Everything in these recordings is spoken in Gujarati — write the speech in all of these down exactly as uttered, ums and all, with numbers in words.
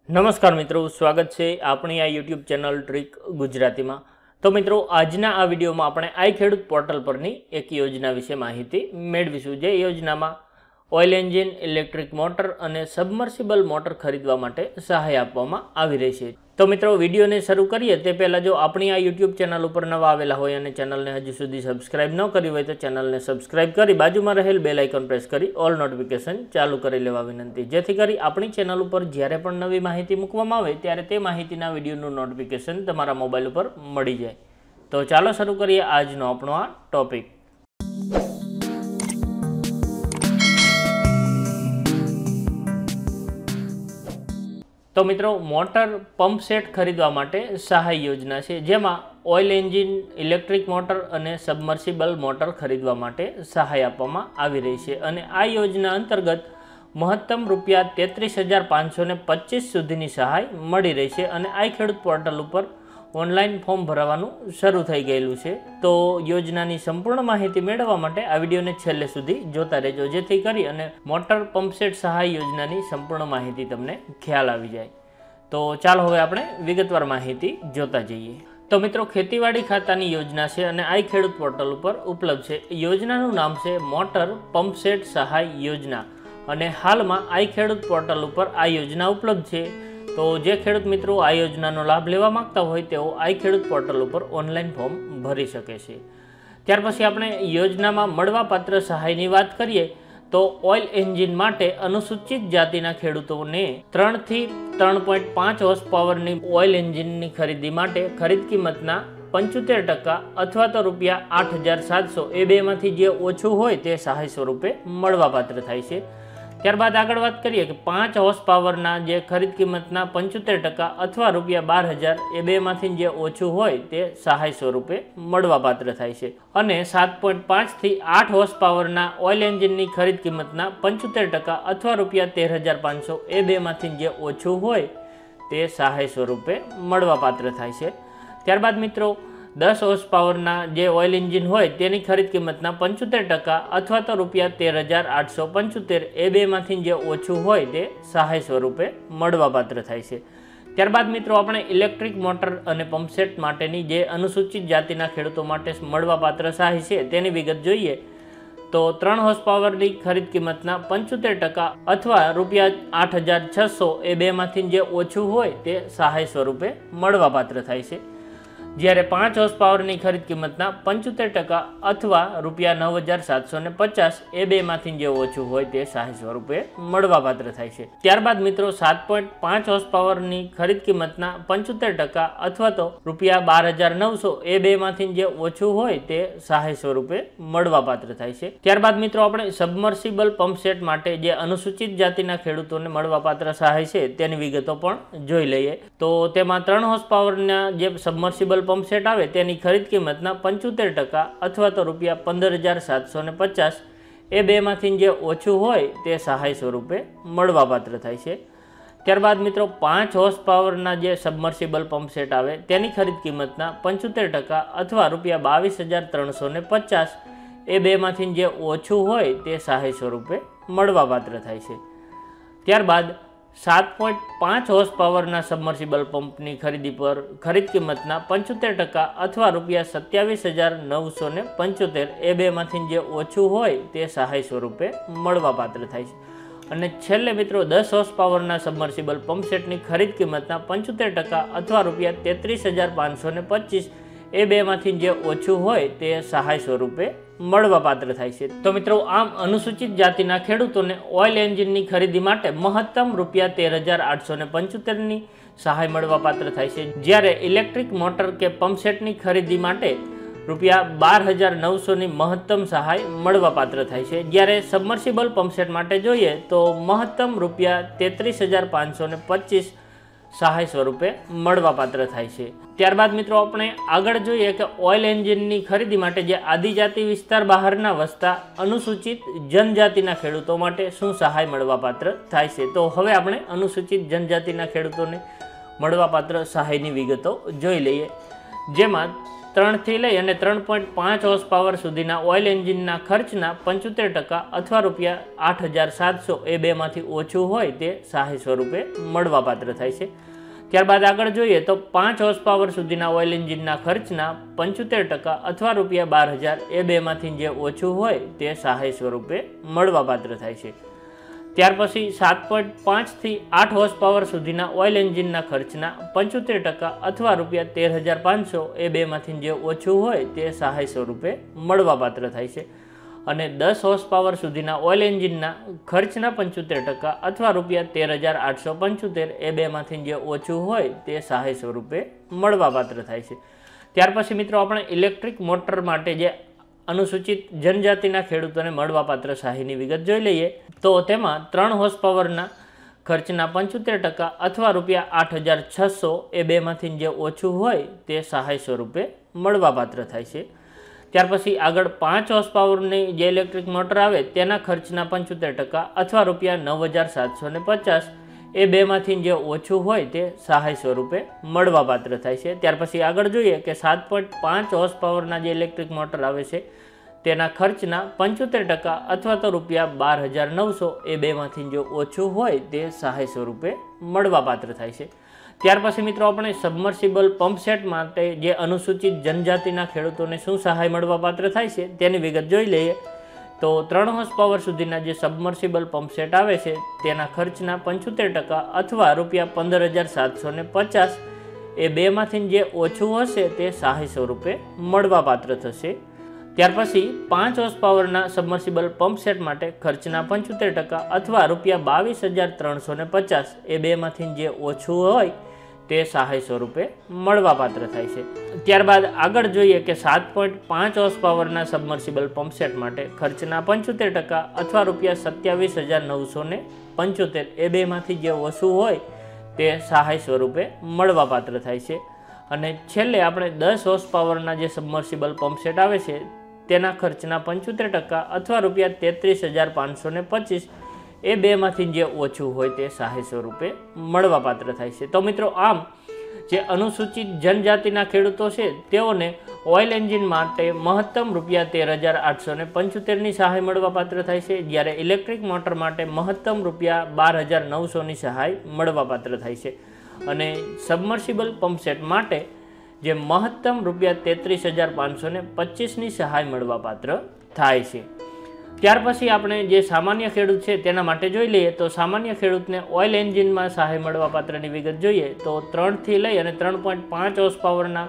નમસ્કાર મિત્રો, સ્વાગત છે આપણી આ યુટ્યુબ ચેનલ ટ્રીક ગુજરાતીમાં। તો મિત્રો, આજના આ વિડીયોમાં આપણે આઈ ખેડૂત પોર્ટલ પરની એક યોજના વિશે માહિતી મેળવીશું, જે યોજનામાં ઓઇલ એન્જિન, ઇલેક્ટ્રિક મોટર અને સબમર્સિબલ મોટર ખરીદવા માટે સહાય આપવામાં આવી રહી છે। તો મિત્રો, વિડીયોને શરૂ કરીએ તે પહેલાં જો આપણી આ યુટ્યુબ ચેનલ ઉપર નવા આવેલા હોય અને ચેનલને હજુ સુધી સબસ્ક્રાઇબ ન કરી હોય તો ચેનલને સબસ્ક્રાઇબ કરી બાજુમાં રહેલ બેલ આઇકન પ્રેસ કરી ઓલ નોટિફિકેશન ચાલુ કરી લેવા વિનંતી, જેથી કરી આપણી ચેનલ ઉપર જ્યારે પણ નવી માહિતી મૂકવામાં આવે ત્યારે તે માહિતીના વિડીયોનું નોટિફિકેશન તમારા મોબાઈલ ઉપર મળી જાય। તો ચાલો શરૂ કરીએ આજનો આપણો આ ટોપિક। તો મિત્રો, મોટર પંપ સેટ ખરીદવા માટે સહાય યોજના છે, જેમાં ઓઇલ એન્જિન, ઇલેક્ટ્રિક મોટર અને સબમર્સિબલ મોટર ખરીદવા માટે સહાય આપવામાં આવી રહી છે। અને આ યોજના અંતર્ગત મહત્તમ રૂપિયા તેત્રીસ હજાર પાંચસો ને પચીસ સુધીની સહાય મળી રહી છે। અને આઈ ખેડૂત પોર્ટલ ઉપર ઓનલાઈન ફોર્મ ભરવાનું શરૂ થઈ ગયેલું છે। તો યોજનાની સંપૂર્ણ માહિતી મેળવવા માટે આ વિડીયોને છેલ્લે સુધી જોતા રહેજો, જેથી કરી અને મોટર પંપ સેટ સહાય યોજનાની સંપૂર્ણ માહિતી તમને ખ્યાલ આવી જાય। તો ચાલો હવે આપણે વિગતવાર માહિતી જોતા જઈએ। તો મિત્રો, ખેતીવાડી ખાતાની યોજના છે અને આઈ ખેડૂત પોર્ટલ ઉપર ઉપલબ્ધ છે। યોજનાનું નામ છે મોટર પંપ સેટ સહાય યોજના અને હાલમાં આઈ ખેડૂત પોર્ટલ ઉપર આ યોજના ઉપલબ્ધ છે। તો જે ખેડૂત મિત્રો આ યોજનાનો લાભ લેવા માંગતા હોય તેઓ આઈ ખેડૂત પોર્ટલ ઉપર ઓનલાઈન ફોર્મ ભરી શકે છે। ત્યાર પછી આપણે યોજનામાં મળવાપાત્ર સહાયની વાત કરીએ તો ઓઇલ એન્જિન માટે અનુસૂચિત જાતિના ખેડૂતોને ત્રણથી ત્રણ પોઈન્ટ પાંચ હોર્સ પાવરની ઓઇલ એન્જિનની ખરીદી માટે ખરીદ કિંમતના પંચોતેર ટકા અથવા તો રૂપિયા આઠ હજાર સાતસો એ બેમાંથી જે ઓછું હોય તે સહાય સ્વરૂપે મળવાપાત્ર થાય છે। ત્યારબાદ આગળ વાત કરીએ કે પાંચ હોર્સ પાવરના જે ખરીદ કિંમતના પંચોતેર ટકા અથવા રૂપિયા બાર હજાર એ બેમાંથી જે ઓછું હોય તે સહાય સ્વરૂપે મળવાપાત્ર થાય છે। અને સાત પોઈન્ટ પાંચથી આઠ હોર્સ પાવરના ઓઇલ એન્જિનની ખરીદ કિંમતના પંચોતેર ટકા અથવા રૂપિયા તેર હજાર પાંચસો એ બેમાંથી જે ઓછું હોય તે સહાય સ્વરૂપે મળવાપાત્ર થાય છે। ત્યારબાદ મિત્રો, દસ હોર્સ પાવરના જે ઓઇલ એન્જિન હોય તેની ખરીદ કિંમતના પંચોતેર ટકા અથવા તો રૂપિયા તેર હજાર આઠસો પંચોતેર એ બેમાંથી જે ઓછું હોય તે સહાય સ્વરૂપે મળવાપાત્ર થાય છે। ત્યારબાદ મિત્રો, આપણે ઇલેક્ટ્રિક મોટર અને પંપસેટ માટેની જે અનુસૂચિત જાતિના ખેડૂતો માટે મળવાપાત્ર સહાય છે તેની વિગત જોઈએ તો ત્રણ હોર્સ પાવરની ખરીદ કિંમતના પંચોતેર ટકા અથવા રૂપિયા આઠ હજાર છસો એ બેમાંથી જે ઓછું હોય તે સહાય સ્વરૂપે મળવાપાત્ર થાય છે। જ્યારે પાંચ હોર્સ પાવરની ખરીદ કિંમતના પંચોતેર ટકા અથવા રૂપિયા નવ હજાર સાતસો ને પચાસ એ બેમાંથી જે ઓછું હોય તે સહાય સ્વરૂપે મળવાપાત્ર થાય છે। ત્યારબાદ મિત્રો, સાત પોઈન્ટ પાંચ હોર્સ પાવરની ખરીદ કિંમતના પંચોતેર ટકા અથવા તો રૂપિયા બાર હજાર નવસો એ બેમાંથી જે ઓછું હોય તે સહાય સ્વરૂપે મળવાપાત્ર થાય છે। ત્યારબાદ મિત્રો, આપણે સબમર્સિબલ પંપ સેટ માટે જે અનુસૂચિત જાતિના ખેડૂતોને મળવાપાત્ર સહાય છે તેની વિગતો પણ જોઈ લઈએ। તો તેમાં ત્રણ હોર્સ પાવરના જે સબમર્સિબલ પંપ સેટ આવે તેની ખરીદ કિંમતના પંચોતેર ટકા અથવા તો રૂપિયા પંદર હજાર સાતસો ને પચાસ એ બેમાંથી જે ઓછું હોય તે સહાય સ્વરૂપે મળવાપાત્ર થાય છે। ત્યારબાદ મિત્રો, પાંચ હોર્સ પાવરના જે સબમર્સિબલ પંપ સેટ આવે તેની ખરીદ કિંમતના પંચોતેર ટકા અથવા રૂપિયા બાવીસ હજાર ત્રણસો ને પચાસ એ બેમાંથી જે ઓછું હોય તે સહાય સ્વરૂપે મળવાપાત્ર થાય છે। ત્યારબાદ સાત પોઈન્ટ પાંચ હોર્સ પાવરના સબમર્સિબલ પંપની ખરીદી પર ખરીદ કિંમતના પંચોતેર ટકા અથવા રૂપિયા સત્યાવીસ હજાર નવસો ને પંચોતેર એ બેમાંથી જે ઓછું હોય તે સહાય સ્વરૂપે મળવાપાત્ર થાય છે। અને છેલ્લે મિત્રો, દસ હોર્સ પાવરના સબમર્સિબલ પંપ સેટની ખરીદ કિંમતના પંચોતેર ટકા અથવા રૂપિયા તેત્રીસ હજાર પાંચસો ને પચીસ એ બેમાંથી જે ઓછું હોય તે સહાય સ્વરૂપે મળવાપાત્ર થાય છે। તો મિત્રો, આમ અનુસૂચિત જાતિના ખેડૂતોને ઓઇલ એન્જિનની ખરીદી માટે મહત્તમ રૂપિયા તેર હજાર આઠસો ને પંચોતેરની સહાય મળવાપાત્ર થાય છે। જ્યારે ઇલેક્ટ્રિક મોટર કે પંપસેટની ખરીદી માટે રૂપિયા બાર હજાર નવસોની મહત્તમ સહાય મળવાપાત્ર થાય છે। જ્યારે સબમર્સિબલ પંપસેટ માટે જોઈએ તો મહત્તમ રૂપિયા તેત્રીસ હજાર પાંચસો ને પચીસ સહાય સ્વરૂપે મળવાપાત્ર થાય છે। ત્યારબાદ મિત્રો, આપણે આગળ જોઈએ કે ઓઇલ એન્જિનની ખરીદી માટે જે આદિજાતિ વિસ્તાર બહારના વસતા અનુસૂચિત જનજાતિના ખેડૂતો માટે શું સહાય મળવાપાત્ર થાય છે। તો હવે આપણે અનુસૂચિત જનજાતિના ખેડૂતોને મળવાપાત્ર સહાયની વિગતો જોઈ લઈએ, જેમાં ત્રણથી લઈ અને ત્રણ પોઈન્ટ પાંચ હોર્સ પાવર સુધીના ઓઇલ એન્જિનના ખર્ચના પંચોતેર ટકા અથવા રૂપિયા આઠ હજાર સાતસો એ બેમાંથી ઓછું હોય તે સહાય સ્વરૂપે મળવાપાત્ર થાય છે. ત્યારબાદ આગળ જોઈએ તો પાંચ હોર્સ પાવર સુધીના ઓઇલ એન્જિનના ખર્ચના પંચોતેર ટકા અથવા રૂપિયા બાર હજાર એ બેમાંથી જે ઓછું હોય તે સહાય સ્વરૂપે મળવાપાત્ર થાય છે. ત્યાર પછી સાત પોઈન્ટ પાંચથી આઠ હોર્સ પાવર સુધીના ઓઇલ એન્જિનના ખર્ચના પંચોતેર ટકા અથવા રૂપિયા તેર હજાર પાંચસો એ બેમાંથી જે ઓછું હોય તે સહાય સ્વરૂપે મળવાપાત્ર થાય છે. અને દસ હોર્સ પાવર સુધીના ઓઇલ એન્જિનના ખર્ચના પંચોતેર ટકા અથવા રૂપિયા તેર હજાર આઠસો પંચોતેર એ બેમાંથી જે ઓછું હોય તે સહાય સ્વરૂપે મળવાપાત્ર થાય છે. ત્યાર પછી મિત્રો આપણે ઇલેક્ટ્રિક મોટર માટે જે અનુસૂચિત જનજાતિના ખેડૂતોને મળવાપાત્ર સહાયની વિગત જોઈ લઈએ તો તેમાં ત્રણ હોર્સ પાવરના ખર્ચના પંચોતેર ટકા અથવા રૂપિયા આઠ હજાર છસો એ બેમાંથી જે ઓછું હોય તે સહાય સ્વરૂપે મળવાપાત્ર થાય છે. ત્યાર પછી આગળ પાંચ હોર્સ પાવરની જે ઇલેક્ટ્રિક મોટર આવે તેના ખર્ચના પંચોતેર ટકા અથવા રૂપિયા નવ હજાર સાતસો ને પચાસ એ બેમાંથી જે ઓછું હોય તે સહાય સ્વરૂપે મળવાપાત્ર થાય છે. ત્યાર પછી આગળ જોઈએ કે સાત પોઈન્ટ પાંચ હોર્સ પાવરના જે ઇલેક્ટ્રિક મોટર આવે છે તેના ખર્ચના પંચોતેર ટકા અથવા તો રૂપિયા બાર હજાર નવસો એ બેમાંથી જે ઓછું હોય તે સહાય સ્વરૂપે મળવાપાત્ર થાય છે. ત્યાર પછી મિત્રો આપણે સબમર્સિબલ પંપ સેટ માટે જે અનુસૂચિત જનજાતિના ખેડૂતોને શું સહાય મળવાપાત્ર થાય છે તેની વિગત જોઈ લઈએ તો ત્રણ હોર્સ પાવર સુધીના જે સબમર્સિબલ પંપ સેટ આવે છે તેના ખર્ચના પંચોતેર ટકા અથવા રૂપિયા પંદર હજાર સાતસો ને પચાસ એ બેમાંથી જે ઓછું હશે તે સહાય સ્વરૂપે મળવાપાત્ર થશે. ત્યાર પછી પાંચ હોર્સ પાવરના સબમર્સિબલ પંપ સેટ માટે ખર્ચના પંચોતેર ટકા અથવા રૂપિયા બાવીસ હજાર ત્રણસો ને પચાસ એ બેમાંથી જે ઓછું હોય તે સહાય સ્વરૂપે મળવાપાત્ર થાય છે. ત્યારબાદ આગળ જોઈએ કે સાત પોઈન્ટ પાંચ હોર્સ પાવરના સબમર્સિબલ પંપ સેટ માટે ખર્ચના પંચોતેર ટકા અથવા રૂપિયા સત્યાવીસ હજાર નવસો ને પંચોતેર એ બેમાંથી જે ઓછું હોય તે સહાય સ્વરૂપે મળવાપાત્ર થાય છે. અને છેલ્લે આપણે દસ હોર્સ પાવરના જે સબમર્સિબલ પંપ સેટ આવે છે તેના ખર્ચના પંચોતેર ટકા અથવા રૂપિયા તેત્રીસ હજાર પાંચસો ને પચીસ એ બેમાંથી જે ઓછું હોય તે સહાય સ્વરૂપે મળવાપાત્ર થાય છે. તો મિત્રો આમ જે અનુસૂચિત જનજાતિના ખેડૂતો છે તેઓને ઓઇલ એન્જિન માટે મહત્તમ રૂપિયા તેર હજાર આઠસો ને પંચોતેરની સહાય મળવાપાત્ર થાય છે, જ્યારે ઇલેક્ટ્રિક મોટર માટે મહત્તમ રૂપિયા બાર હજાર નવસોની સહાય મળવાપાત્ર થાય છે. અને સબમર્સિબલ પંપ સેટ માટે જે મહત્તમ રૂપિયા તેત્રીસ હજાર પાંચસો ને પચીસની સહાય મળવાપાત્ર થાય છે. ત્યાર પછી આપણે જે સામાન્ય ખેડૂત છે તેના માટે જોઈ લઈએ તો સામાન્ય ખેડૂતને ઓઇલ એન્જિનમાં સહાય મળવાપાત્રની વિગત જોઈએ તો ત્રણથી લઈ અને ત્રણ પોઈન્ટ પાંચ હોર્સ પાવરના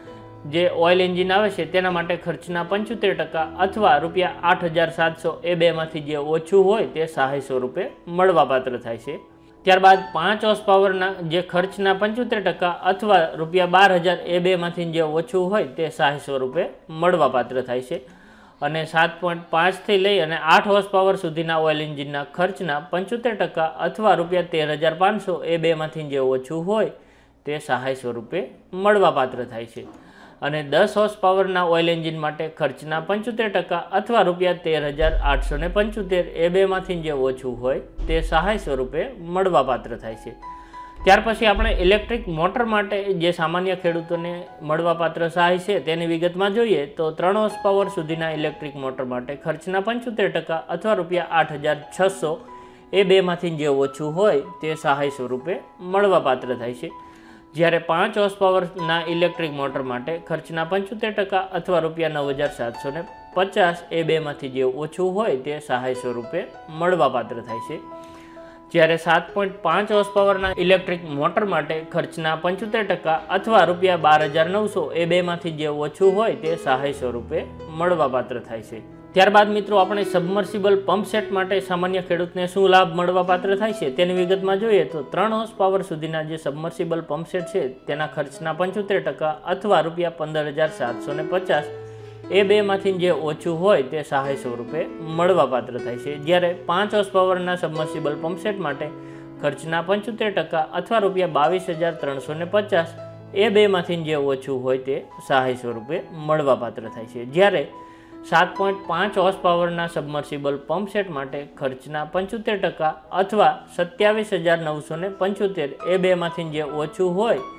જે ઓઇલ એન્જિન આવે છે તેના માટે ખર્ચના પંચોતેર ટકા અથવા રૂપિયા આઠ હજાર સાતસો એ બેમાંથી જે ઓછું હોય તે સહાય સ્વરૂપે મળવાપાત્ર થાય છે. ત્યારબાદ પાંચ હોર્સ પાવરના જે ખર્ચના પંચોતેર ટકા અથવા રૂપિયા બાર હજાર એ બેમાંથી જે ઓછું હોય તે સહાય સ્વરૂપે મળવાપાત્ર થાય છે. અને સાત પોઈન્ટ પાંચથી લઈ અને આઠ હોર્સ પાવર સુધીના ઓઇલ એન્જિનના ખર્ચના પંચોતેર ટકા અથવા રૂપિયા તેર હજાર પાંચસો એ બેમાંથી જે ઓછું હોય તે સહાય સ્વરૂપે મળવાપાત્ર થાય છે. અને દસ હોર્સ પાવરના ઓઇલ એન્જિન માટે ખર્ચના પંચોતેર ટકા અથવા રૂપિયા તેર હજાર આઠસો ને પંચોતેર એ બેમાંથી જે ઓછું હોય તે સહાય સ્વરૂપે મળવાપાત્ર થાય છે. ત્યાર પછી આપણે ઇલેક્ટ્રિક મોટર માટે જે સામાન્ય ખેડૂતોને મળવાપાત્ર સહાય છે તેની વિગતમાં જોઈએ તો ત્રણ હોર્સ પાવર સુધીના ઇલેક્ટ્રિક મોટર માટે ખર્ચના પંચોતેર ટકા અથવા રૂપિયા આઠ હજાર છસો એ બેમાંથી જે ઓછું હોય તે સહાય સ્વરૂપે મળવાપાત્ર થાય છે. જ્યારે પાંચ હોર્સ પાવરના ઇલેક્ટ્રિક મોટર માટે ખર્ચના પંચોતેર ટકા અથવા રૂપિયા નવ હજાર સાતસો ને પચાસ એ બેમાંથી જે ઓછું હોય તે સહાય સ્વરૂપે મળવાપાત્ર થાય છે. જ્યારે સાત પોઈન્ટ પાંચ હોર્સ પાવરના ઇલેક્ટ્રિક મોટર માટે ખર્ચના પંચોતેર ટકા અથવા રૂપિયા બાર હજાર નવસો એ બેમાંથી જે ઓછું હોય તે સહાય સ્વરૂપે મળવાપાત્ર થાય છે. ત્યારબાદ મિત્રો આપણે સબમર્સિબલ પંપ સેટ માટે સામાન્ય ખેડૂતને શું લાભ મળવાપાત્ર થાય છે તેની વિગતમાં જોઈએ તો ત્રણ હોર્સ પાવર સુધીના જે સબમર્સિબલ પંપ સેટ છે તેના ખર્ચના પંચોતેર ટકા અથવા રૂપિયા પંદર હજાર સાતસો ને પચાસ એ બેમાંથી જે ઓછું હોય તે સહાય સ્વરૂપે મળવાપાત્ર થાય છે. જ્યારે પાંચ હોર્સ પાવરના સબમર્સિબલ પંપ સેટ માટે ખર્ચના પંચોતેર ટકા અથવા રૂપિયા બાવીસ હજાર ત્રણસો ને પચાસ એ બેમાંથી જે ઓછું હોય તે સહાય સ્વરૂપે મળવાપાત્ર થાય છે. જ્યારે સાત પોઈન્ટ પાંચ હોર્સ પાવરના સબમર્સિબલ પંપ સેટ માટે ખર્ચના પંચોતેર ટકા અથવા સત્યાવીસ હજાર નવસો ને પંચોતેર એ બેમાંથી જે ઓછું હોય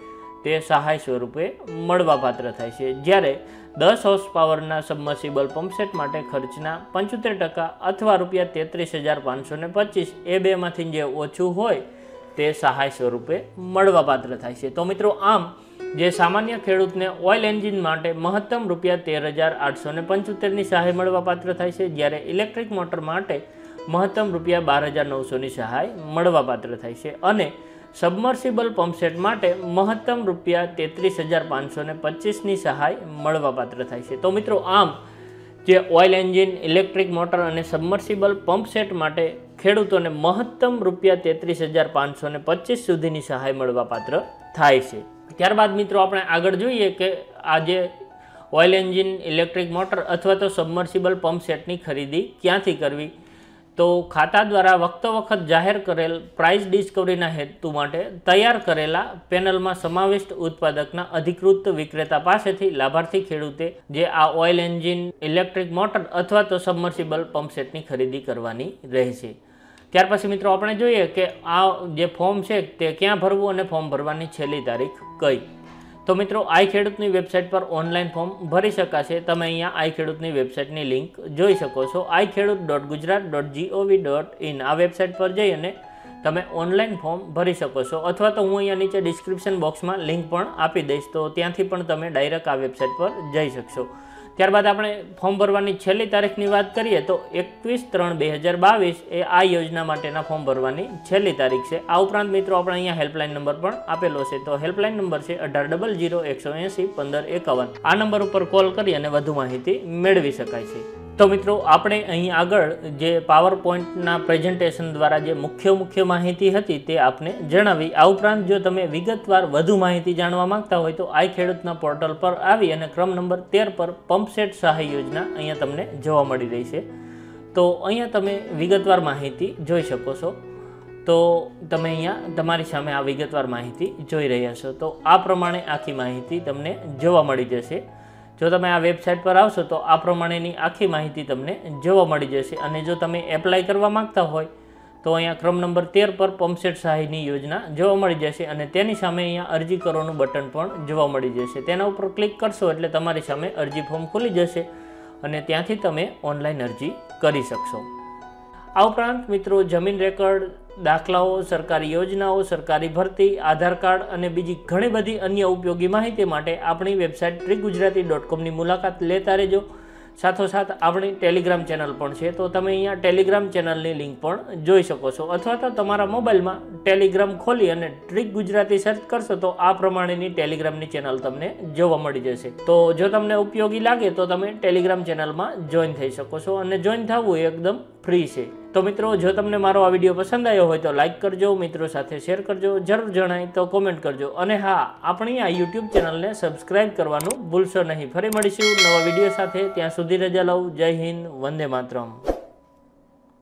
તે સહાય સ્વરૂપે મળવાપાત્ર થાય છે। જ્યારે દસ હોર્સ પાવરના સબમર્સિબલ પંપસેટ માટે ખર્ચના પંચોતેર ટકા અથવા રૂપિયા તેત્રીસ હજાર પાંચસો ને પચીસ એ બેમાંથી જે ઓછું હોય તે સહાય સ્વરૂપે મળવાપાત્ર થાય છે। તો મિત્રો આમ જે સામાન્ય ખેડૂતને ઓઇલ એન્જિન માટે મહત્તમ રૂપિયા તેર હજાર આઠસો ને પંચોતેરની સહાય મળવાપાત્ર થાય છે, જ્યારે ઇલેક્ટ્રિક મોટર માટે મહત્તમ રૂપિયા બાર હજાર નવસોની સહાય મળવાપાત્ર થાય છે અને સબમર્સિબલ પંપસેટ માટે મહત્તમ રૂપિયા તેત્રીસ હજાર પાંચસો ને પચીસની સહાય મળવાપાત્ર થાય છે। તો મિત્રો આમ જે ઓઇલ એન્જિન, ઇલેક્ટ્રિક મોટર અને સબમર્સિબલ પંપસેટ માટે ખેડૂતોને મહત્તમ રૂપિયા તેત્રીસ હજાર પાંચસો ને પચીસ સુધીની સહાય મળવાપાત્ર થાય છે। ત્યારબાદ મિત્રો આપણે આગળ જોઈએ કે આ જે ઓઇલ એન્જિન, ઇલેક્ટ્રિક મોટર અથવા તો સબમર્સિબલ પંપસેટની ખરીદી ક્યાંથી કરવી। તો ખાતા દ્વારા વખતો વખત જાહેર કરેલ પ્રાઇસ ડિસ્કવરીના હેતુ માટે તૈયાર કરેલા પેનલમાં સમાવિષ્ટ ઉત્પાદકના અધિકૃત વિક્રેતા પાસેથી લાભાર્થી ખેડૂતે જે આ ઓઇલ એન્જિન, ઇલેક્ટ્રિક મોટર અથવા તો સબમર્સિબલ પંપસેટની ખરીદી કરવાની રહેશે। ત્યાર પછી મિત્રો આપણે જોઈએ કે આ જે ફોર્મ છે તે ક્યાં ભરવું અને ફોર્મ ભરવાની છેલ્લી તારીખ કઈ। તો મિત્રો આઈ ખેડૂતની વેબસાઇટ પર ઓનલાઈન ફોર્મ ભરી શકાશે। તમે અહીંયા આઈ ખેડૂતની વેબસાઇટની લિંક જોઈ શકો છો, આઈ ખેડૂત dot Gujarat dot gov dot in આ વેબસાઇટ પર જઈ અને તમે ઓનલાઈન ફોર્મ ભરી શકો છો, અથવા તો હું અહીંયા નીચે ડિસ્ક્રિપ્શન બોક્સમાં લિંક પણ આપી દઈશ, તો ત્યાંથી પણ તમે ડાયરેક્ટ આ વેબસાઇટ પર જઈ શકશો। ત્યારબાદ આપણે ફોર્મ ભરવાની છેલ્લી તારીખની વાત કરીએ તો એકવીસ ત્રણ બે હજાર બાવીસ એ આ યોજના માટેના ફોર્મ ભરવાની છેલ્લી તારીખ છે। આ ઉપરાંત મિત્રો આપણે અહીંયા હેલ્પલાઇન નંબર પણ આપેલો છે, તો હેલ્પલાઇન નંબર છે અઢાર ડબલ જીરો એકસો એંસી પંદર એકાવન। આ નંબર ઉપર કોલ કરી અને વધુ માહિતી મેળવી શકાય છે। તો મિત્રો આપણે અહીં આગળ જે પાવર પોઈન્ટના પ્રેઝન્ટેશન દ્વારા જે મુખ્ય મુખ્ય માહિતી હતી તે આપને જણાવી। આ ઉપરાંત જો તમે વિગતવાર વધુ માહિતી જાણવા માંગતા હોય તો આઈ ખેડૂતના પોર્ટલ પર આવી અને ક્રમ નંબર તેર પર પંપસેટ સહાય યોજના અહીંયા તમને જોવા મળી રહી છે, તો અહીંયા તમે વિગતવાર માહિતી જોઈ શકો છો। તો તમે અહીંયા તમારી સામે આ વિગતવાર માહિતી જોઈ રહ્યા છો, તો આ પ્રમાણે આખી માહિતી તમને જોવા મળી જશે। જો તમે આ વેબસાઇટ પર આવશો તો આ પ્રમાણેની આખી માહિતી તમને જોવા મળી જશે। અને જો તમે એપ્લાય કરવા માંગતા હોય તો અહીંયા ક્રમ નંબર તેર પર પંપસેટ સહાયની યોજના જોવા મળી જશે અને તેની સામે અહીંયા અરજી કરવાનું બટન પણ જોવા મળી જશે। તેના ઉપર ક્લિક કરશો એટલે તમારી સામે અરજી ફોર્મ ખુલી જશે અને ત્યાંથી તમે ઓનલાઈન અરજી કરી શકશો। આ ઉપરાંત મિત્રો જમીન રેકર્ડ, દાખલાઓ, સરકારી યોજનાઓ, સરકારી ભરતી, આધાર કાર્ડ અને બીજી ઘણી બધી અન્ય ઉપયોગી માહિતી માટે આપણી વેબસાઇટ ટ્રીક ગુજરાતી ડોટ કોમની મુલાકાત લેતા રહેજો। સાથોસાથ આપણી ટેલિગ્રામ ચેનલ પણ છે, તો તમે અહીંયા ટેલિગ્રામ ચેનલની લિંક પણ જોઈ શકો છો, અથવા તો તમારા મોબાઈલમાં ટેલિગ્રામ ખોલી અને ટ્રીક ગુજરાતી સર્ચ કરશો તો આ પ્રમાણેની ટેલિગ્રામની ચેનલ તમને જોવા મળી જશે। તો જો તમને ઉપયોગી લાગે તો તમે ટેલિગ્રામ ચેનલમાં જોઈન થઈ શકો છો અને જોઈન થવું એકદમ ફ્રી છે। તો મિત્રો જો તમને મારો આ વિડીયો પસંદ આવ્યો હોય તો લાઇક કરજો, મિત્રો સાથે શેર કરજો, જરૂર જણાય તો કોમેન્ટ કરજો અને હા, આપણી આ યુટ્યુબ ચેનલને સબસ્ક્રાઇબ કરવાનું ભૂલશો નહીં। ફરી મળીશું નવા વિડીયો સાથે, ત્યાં સુધી રજા લઉં। જય હિન્દ, વંદે માતરમ।